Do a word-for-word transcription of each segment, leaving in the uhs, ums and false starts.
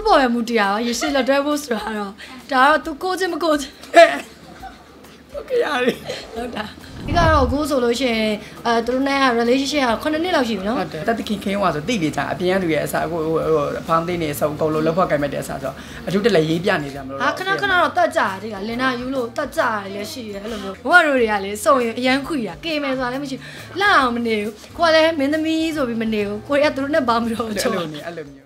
ပေါ်ရမှုတရားရေရှည်လက်တွဲဖို့ဆိုတာတော့ဒါတော့ तू ကိုချင်းမကိုချင်းဟုတ်ကဲ့ရတယ်ဟုတ်တာဒီကတော့ကိုဆိုလို့ရှိရင်အဲသူတို့နဲ့ relationship ကခုနှစ်နှစ်လောက်ရှိပြီနော်ဟုတ်တယ်တက်တခင်ခင်းသွားဆိုတိနေကြအပြင်ကလူရဲ့အစားကိုဖောင်းသိနေအစုံအကုန်လုံးလောက်ဖွဲ့ကြိုက်မဲ့တဲ့အစားဆိုအထူးတလည်းရေးပြနေကြမလို့ဟာခဏခဏတော့တက်ကြတယ်ကလင်နာယူလို့တက်ကြတယ်လည်းရှိတယ်အဲ့လိုမျိုးဘဝတို့တွေကလေစုံရင်အရန်ခွေတာကေမယ်ဆိုတာလည်းမရှိလှအောင်မနေဘူးကိုကလည်းမင်းသမီးဆိုပြီးမနေဘူးကိုရကသူတို့နဲ့ပေါင်းပြီးတော့ချုံအဲ့လိုမျိုးအဲ့လိုမျိုး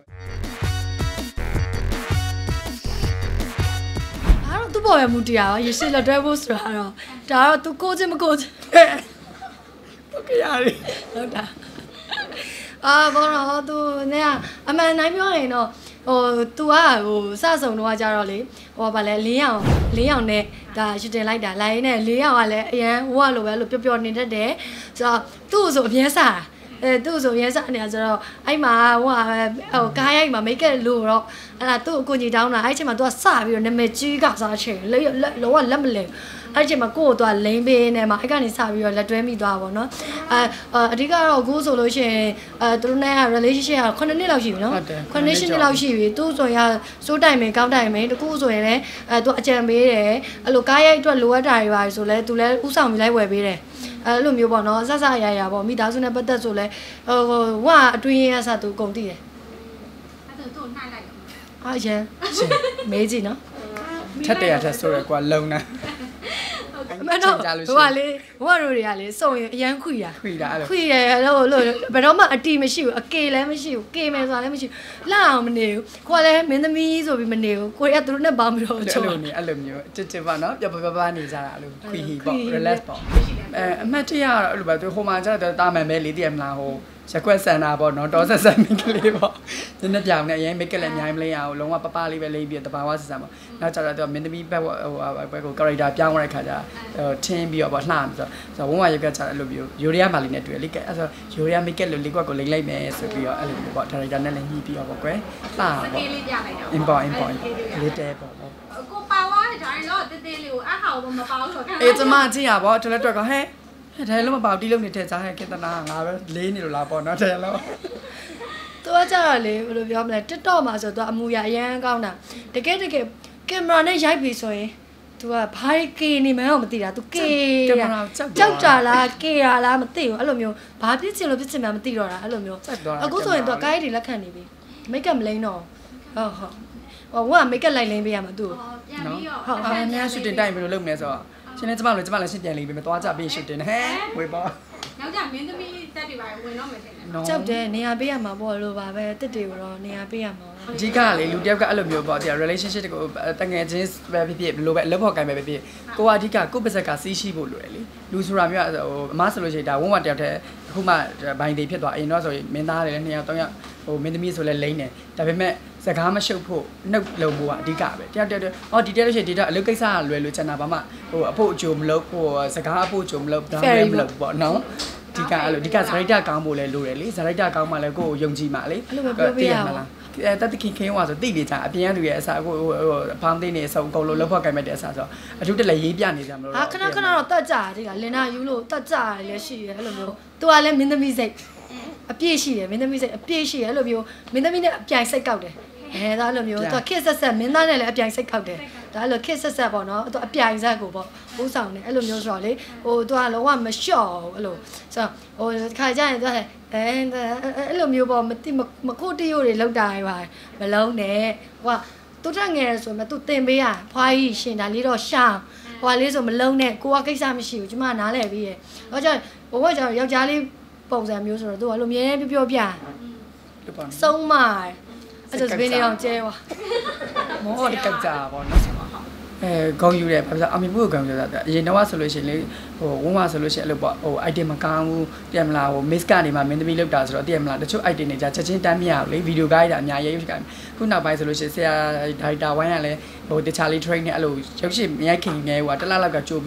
သူ့ပေါ်ရမှုတရားရေရှည်လက်တွဲဖို့ဆိုတာတော့ဒါတော့ तू ကိုချင်းမကိုချင်းဟုတ်ကဲ့ရတယ်ဟုတ်တာအာဘောတော့ तू နဲ့အမှန်တိုင်းပြောရင်တော့ဟို तू ကဟိုစဆုံတော့ကြတော့လေဟိုဗာလဲလင်းအောင်လင်းအောင်နဲ့ဒါရှူတင်လိုက်တာလိုင်းနဲ့လင်းအောင်ကလည်းအရန်ဟိုကလိုပဲလို့ပျော်ပျော်နေတတ်တယ်ဆိုတော့သူ့ဆိုအပြင်းစားအဲသူ့ဆိုရဲစားနေဆိုတော့အဲ့မှာဟိုကဟိုကားရိုက်မှာမိတ်ကက်လို့တော့အဲ့ဒါသူ့အကူကြီးတောင်းတာအဲ့ချိန်မှာ तू ကစပြီးတော့နာမည်ကြီးကစားချင်လောကလက်မလဲအဲ့ချိန်မှာကိုယ့်ကို तू လိမ့်ပေးနေမှာအဲ့ကနေစပြီးတော့လက်တွဲမိသွားပါတော့နော်အဲအဓိကတော့အခုဆိုလို့ရှိရင်အဲသူတို့နဲ့ relationship ကခုနှစ်နှစ်လောက်ရှိပြီနော်ခုနှစ်နှစ်လောက်ရှိပြီသူ့ဆိုရင်စိုးတိုင်မယ်ကောင်းတိုင်မယ်တကူဆိုရင်လည်းအဲ तू အကြံပေးတယ်အဲ့လိုကားရိုက်အတွက်လိုအပ်တာတွေပါဆိုလဲ तू လည်းဥဆောင်ပြီးလိုက်ဝယ်ပေးတယ်အဲ့လိုမျိုးပေါ့နော်ဆက်ဆက်ရရပေါ့မိသားစုနဲ့ပတ်သက်ဆိုလဲဟိုဝါအတွင်းရဆသူအကုန်တည်တယ်အဲ့ဒါသူ့နှိုက်လိုက်တော့အားရန်မေးကြည့်နော်ထက်တရထက်ဆိုရကွာလုံနေအမေတော့ဟိုကလေဟိုကတို့တွေကလေစုံရင်အရန်ခွေတာခွေတာအဲ့လိုခွေရလို့လို့ဘယ်တော့မှအတီမရှိဘူးအကေလည်းမရှိဘူးကေမယ်ဆိုတာလည်းမရှိဘူးလှအောင်မနေဘူးကိုကလည်းမင်းသမီးဆိုပြီးမနေဘူးကိုရကသူတို့နဲ့ပေါင်းပြီးတော့ချုံအဲ့လိုနေအဲ့လိုမျိုးတစ်တစ်ပါနော်ပြပပပနေကြတာအဲ့လိုခွေဟီပေါ့ relax ပေါ့အဲအမှတ်တရကတော့အဲ့လိုပဲသူဟိုမှာကျတော့တာမန်ပဲလေးတည်မလားဟိုရက်ွက်ဆန်တာပေါ့နော်တောဆက်ဆက်မိကလေးပေါ့နည်းနည်းပြောင်းနေအရင်မိကလည်းအများကြီးမလေးရအောင်လုံးဝပပလေးပဲလေးပြီးတဘာဝဆက်ဆန်ပေါ့နောက်ကျတော့သူမင်းသမီးဘက်ဟိုဘက်ကို character ပြောင်းသွားတဲ့ခါကျဟိုထင်းပြီးတော့ပေါ့လှမ်းပြီးဆိုဆိုဝုံးဝရုပ်ကကျအဲ့လိုမျိုးယူရီးယားမာလီနဲ့တွေ့လေကဲအဲ့ဆိုယူရီးယားမိကလို့လေးကွက်ကိုလိမ့်လိုက်မယ်ဆိုပြီးတော့အဲ့လိုမျိုးပေါ့ character နဲ့လည်းညှိပြီးတော့ပေါ့ကွယ်လှမ်းပေါ့လေးပြလိုက်တော့ import import လေးတဲပေါ့ပေါ့ကိုပါဝါးဒါရင်တော့တေးသေးလေးကိုအဟောတော့မပေါလို့ခံအေးကျမကြည့်ရပေါ့တော်တော်ကဟဲ့ဒါလည်းမပေါတီးလုံးနေတဲ့စားဟဲ့ကေတနာငါပဲလေးနေလို့လားပေါ့နော်တယ်လို့သူကကြတော့လေဘယ်လိုပြောမလဲ TikTok မှာဆိုတော့အမူအရာအရန်ကောင်းတာတကယ်တကယ်ကင်မရာနဲ့ရိုက်ပြီးဆိုရင် तू ကဘာကေနေမှန်းတော့မသိတာ तू ကေကြောက်ကြလားကေရလားမသိဘူးအဲ့လိုမျိုးဘာဖြစ်ချင်လို့ဖြစ်ချင်မှမသိတော့တာအဲ့လိုမျိုးအခုဆိုရင် तू ကိုင်းတွေလက်ခံနေပြီမိတ်ကပ်မလိမ့်တော့ဟုတ်ဟုတ်ဟိုကမိတ်ကပ်လိုက်လိမ့်ပေးရမှာ तू ပြန်ပြီးတော့ဟုတ်အများရှူတင်တိုင်ဘယ်လိုလုပ်မလဲဆိုတော့ရှင်လည်းကျမလည်းကျမလည်းရှင်းပြန်လိမ့်ပြီမသွားကြပြီးရှူတင်ဟဲ့ဝေပါနောက်ကြမင်းသမီးတက်တွေပါဝင်တော့မယ်ထင်တယ်ကြောက်တယ်နေရာပေးရမှာပေါ့လို့ပါပဲတစ်တွေကိုတော့နေရာပေးရမှာအကြီးကလေလူတယောက်ကအဲ့လိုမျိုးပေါ့တရား relationship တကူတငယ်ချင်းပဲဖြစ်ဖြစ်ဘယ်လိုပဲအလုပ်ဖော်ကိုင်ပဲဖြစ်ဖြစ်ကိုကအဓိကကိုယ့်ပါဇက်ကစီးရှိဖို့လိုတယ်လေလူဆိုတာမျိုးဟိုအမဆိုလို့ရှိရင်ဒါဝုံးဝတယောက်တည်းအခုမှဘိုင်တွေဖြစ်သွားအရင်တော့ဆိုရင်မင်းသားတွေလည်းနှစ်ယောက်သုံးယောက်ဟိုမင်းသမီးဆိုလဲလိမ့်တယ်ဒါပေမဲ့စကားမရှုပ်ဖို့နှုတ်လုံဖို့ကအဓိကပဲတယောက်တယောက်ဟောဒီတယောက်လို့ရှိရင်ဒီတော့အလုပ်ကိစ္စကလွယ်လို့ချင်တာဘာမှဟိုအဖို့အကျိုးမလုပ်ဟိုစကားအဖို့အကျိုးမလုပ်ဒါမှမလုပ်ပေါ့နော်ဒီကအဲ့လိုဒီကဇရိုက်တာကောင်းဖို့လဲလိုတယ်လေဇရိုက်တာကောင်းမှလည်းကိုယ်ကိုယုံကြည်မှလေအဲ့လိုပဲပြောပြရမှာအဲတက်တခင်ခင်းသွားဆိုတိနေကြအပြင်ကလူရဲ့အစားကိုဟိုဖောင်းသိနေအစုံအကုန်လုံးလောက်ဖွဲ့ကြိုက်မဲ့တဲ့အစားဆိုအထူးတလည်းရေးပြနေကြမလို့ဟာခဏခဏတော့တက်ကြတယ်ကလင်နာယူလို့တက်ကြတယ်လည်းရှိတယ်အဲ့လိုမျိုး तू ကလည်းမင်းသမီးစိတ်အပြည့်ရှိတယ်မင်းသမီးစိတ်အပြည့်ရှိတယ်အဲ့လိုမျိုးမင်းသမီးနဲ့အပြိုင်စိတ်ကောက်တယ်အဲဒါလိုမျိုး तू ခစ်ဆက်ဆက်မင်းသားနဲ့လည်းအပြိုင်စိတ်ကောက်တယ်ဒါအဲ့လိုခစ်ဆက်ဆက်ပေါ့နော် तू အပြိုင်ဆက်ကိုပေါ့ဥဆောင်တယ်အဲ့လိုမျိုးဆိုတော့လေဟို तू ကလုံးဝမလျှော့ဘူးအဲ့လိုဆိုတော့ဟိုခါကျရင် तू အဲအဲ့လိုမျိုးပေါ့မတိမခုတ်တရိုးတွေလောက်တာတွေပါမလုံးနဲ့ဟိုကသူတက်ငယ်ဆိုမှ तू တင်ပေးရဖွားကြီးရှင်ဒါလေးတော့ရှောင်းဟိုကလေးဆိုမလုံးနဲ့ကိုကကိစ္စမရှိဘူးကျမနားလဲပြီးရဟောကျဘိုးကကျယောက်ျားလေးပုံစံမျိုးဆိုတော့ तू ကလိုမြဲပြောပြောပြဆုံးမအဲ့ဒါစပင်းလေးအောင်ကျဲွာမောဒီကကြပါတော့အဲကောင်းယူတယ်ဘာလို့အမေမို့ကောင်းယူတာအရင်တော့ဆိုလို့ရှိရင်လေဟိုဝုံးဝဆိုလို့ရှိရင်အဲ့လိုပေါ့ဟို item မကောင်းဘူးတည်မလားဟို miss ကနေမှမင်းသမီးလောက်တာဆိုတော့တည်မလားတချို့ item တွေじゃချက်ချင်းတမ်းမရဘူးလေဗီဒီယိုကိုင်းတာအများကြီးရုပ်ရှင်ခုနောက်ပိုင်းဆိုလို့ရှိရင်ဆရာဒါရိုက်တာဝိုင်းကလည်းဟိုတခြားလေး train နဲ့အဲ့လိုရုပ်ရှင်မရိုက်ခင်ငယ်ဟိုတလားလောက်ကကြိုပြီးတော့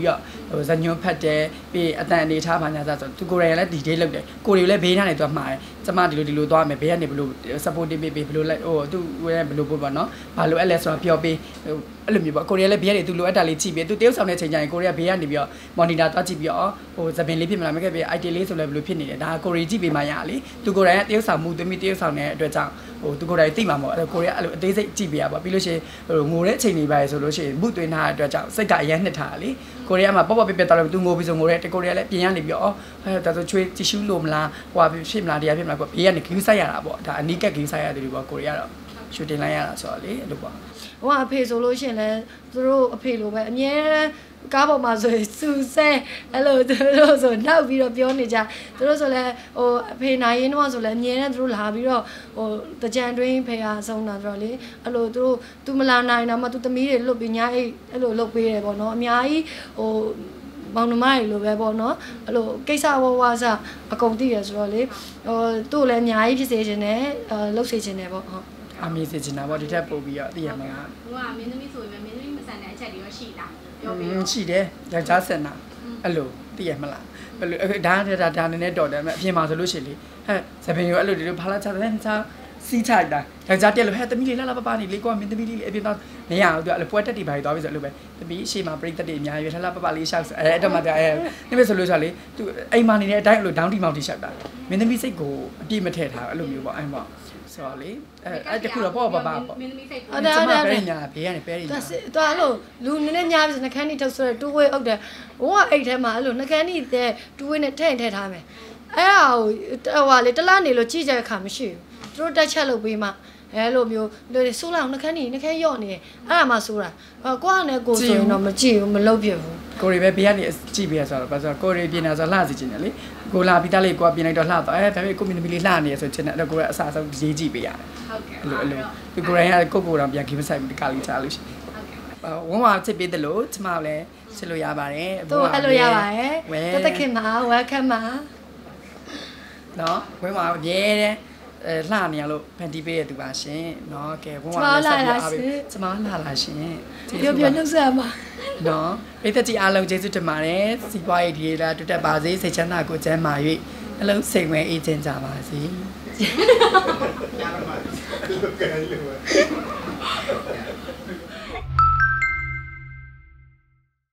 ဟိုဇညွန်ဖတ်တယ်ပြီးအတန်အနေထားပါညာဆိုသူကိုယ်တိုင်လည်းဒီဒေးလုပ်တယ်ကိုယ်တွေလည်းဘေးထားနေသူကမှားတယ်ကျမဒီလိုဒီလိုသွားမယ်ဘေးကနေဘလို့ supporting ပေးပေးဘလို့လိုက်ဟိုသူဘလို့ပို့ပါနော်ဘာလို့အဲ့လဲဆိုတော့ပြောပေးဟိုအဲ့လိုမျိုးပေါ့ကိုရီးယားလည်းဘေးကနေသူလိုအပ်တာလေးကြည့်ပြီးသူတရုတ်ဆောင်တဲ့ချိန်ကျရင်ကိုရီးယားဘေးကနေပြီးတော့ monitor သွားကြည့်ပြီးတော့ဟိုသပင်လေးဖြစ်မလားမခဲ့ပြီး I T လေးဆိုလည်းဘလို့ဖြစ်နေတယ်ဒါကိုရီးကြည့်ပေးမှရလေသူကိုယ်တိုင်ကတရုတ်ဆောင်မှုသွင်းပြီးတရုတ်ဆောင်တဲ့အတွက်ကြောင့်ဟိုသူကိုယ်တိုင်သိမှာပေါ့အဲ့ကိုရီးယားအဲ့လိုအသေးစိတ်ကြည့်ပေးရပါပြီးလို့ရှိရင်ဟိုငိုတဲ့အချိန်တွေပါဆိုလို့ရှိရင်မှုသွင်းထားတဲ့အတွက်ကြောင့်စိတ်ကအရန်နှစ်ထားလေကိုရီးယားမှာပေါ့ပေါ့ပြပြတော့သူငိုပြီးဆိုငိုတဲ့ကိုရီးယားလည်းပြင်ရနေပြီးတော့ဟဲ့ဒါဆိုချွေးတီရှူးလို့မလားဟိုဟာဖြစ်မလားတရားဖြစ်မလားကိုဘေးကနေဂယူးဆိုင်ရတာပေါ့ဒါအနီးကပ်ဂယူးဆိုင်ရတယ်လို့ပေါ့ကိုရီးယားတော့ရှူတင်လိုက်ရတာဆိုတော့လေအဲ့လိုပေါ့ဟိုကအဖေဆိုလို့ရှိရင်လည်းသူတို့အဖေလိုပဲအမြဲကားပေါ်မှာဆိုစူဆဲအဲ့လိုသူတို့ဆိုနောက်ပြီးတော့ပြောနေကြသူတို့ဆိုလည်းဟိုအဖေနိုင်ရင်တော့ဆိုလည်းအမြဲတမ်းသူတို့လာပြီးတော့ဟိုတကြံတွင်းဖေဟာဆုံးတာဆိုတော့လေအဲ့လိုသူတို့သူမလာနိုင်တော့မှသူသမီးတွေလွတ်ပြီးညာအိတ်အဲ့လိုလုပ်ပေးတယ်ပေါ့နော်အများကြီးဟိုမောင်နှမတွေလိုပဲပေါ့နော်အဲ့လိုကိစ္စဝဝစအကုန်သိရဆိုတော့လေဟိုသူ့လည်းအများကြီးဖြစ်စေချင်တယ်အဲလှုပ်စေချင်တယ်ပေါ့ဟုတ်အမေစေချင်တာပေါ့ဒီထက်ပို့ပြီးတော့သိရမှာဟိုကမင်းသမီးဆိုရင်မင်းသမီးမဆန်တဲ့အချက်တွေရောရှိလားပြောပြရောရှိတယ်ယောက်ျားဆန်တာအဲ့လိုသိရမလားဘယ်လိုဒါဒါဒါနည်းနည်းတော်တယ်အပြင်မှာဆိုလို့ရှိရင်လေဟဲ့သပင်ရောအဲ့လိုဒီလိုဖာလာချတယ်ချာစီးချိုက်တာယောက်ျားတက်လို့ဟဲ့သမီးလေးလာလာပပနေလေးကွာမင်းသမီးလေးအပြင်တော့နေရအောင်သူအဲ့လိုပွဲတက်တီပါပြီးသွားပြီဆိုလို့ပဲသမီးရှေ့မှာပြိတက်တီအများကြီးထလာပပလေးရှောက်အဲအဲ့တော့မှအဲနေပဲဆိုလို့ဆိုလေသူအိမ်မှာနေတဲ့အတိုင်းအဲ့လိုဒေါင်းတီမောင်တီရှောက်တာမင်းသမီးစိတ်ကိုအပြည့်မထည့်ထားအဲ့လိုမျိုးပေါ့အဲ့ပေါ့ဆိုတော့လေအဲအဲ့တခုတော့ပေါ့ပါပါပေါ့မင်းသမီးစိတ်ကိုအဲ့ဒါအဲ့ဒါဘေးညာဘေးကနေပဲညာသူအဲ့လိုလူနည်းနည်းညာပြီးနှခမ်းနီထုတ်ဆိုတူဝေးအုပ်တယ်ဘုံကအိတ်ထဲမှာအဲ့လိုနှခမ်းနီတဲ့တူဝေးနဲ့ထည့်ထည့်ထားမယ်အဲ့ဟာဟိုဟိုလေတလားနေလို့ကြည့်ကြတဲ့အခါမရှိဘူးသူတို့တက်ချက်လုပ်ပေးမှအဲလိုမျိုးလူတွေဆိုးလောက်နှခမ်းနီနှခမ်းရော့နေတယ်အဲ့ဒါမှဆိုးတာကိုကနဲ့ကိုဆိုရင်တော့မကြည့်ဘူးမလုပ်ပြဘူးကိုရီပဲဘေးကနေကြည့်ပေးရဆိုတော့ဘာဆိုကိုရီပြင်နေဆိုလှစီချင်တယ်လေကိုလာပြီးသားလေးကိုကပြင်လိုက်တော့လှတော့အဲဒါပေမဲ့ကိုမင်းသမီးလေးလှနေရဆိုချင်တယ်အဲ့ကိုကအစားဆုံးရေးကြည့်ပေးရတယ်ဟုတ်ကဲ့အဲ့လိုအဲ့လိုဒီကိုရိုင်းကကိုကိုတော့ပြန်ဂိမ်းမဆိုင်ဘူးဒီကာလီချာလို့ရှိဟုတ်ကဲ့ဝမ်းဝါချစ်ပေးတယ်လို့ကျမလည်းချစ်လို့ရပါတယ်သူအဲ့လိုရပါတယ်တသက်ခင်မှာ welcome ပါနော်ဝမ်းဝါရဲတယ်အဲလှနေရလို့ဖန်တီးပေးရတူပါရှင်เนาะကဲဝမ်းဝါလည်းဆက်ပြီးအားပေးကျမလှလာရှင်ပြောပြောနှုတ်ဆက်ပါနော်ပိသက်ကြီးအားလုံးကျေးဇူးတင်ပါတယ်စီးပွားရေးဒီလာတွေ့တက်ပါစေစိတ်ချမ်းသာကိုကျန်းမာ၍အလုံးစိတ်ဝင်အေးချမ်းကြပါစေ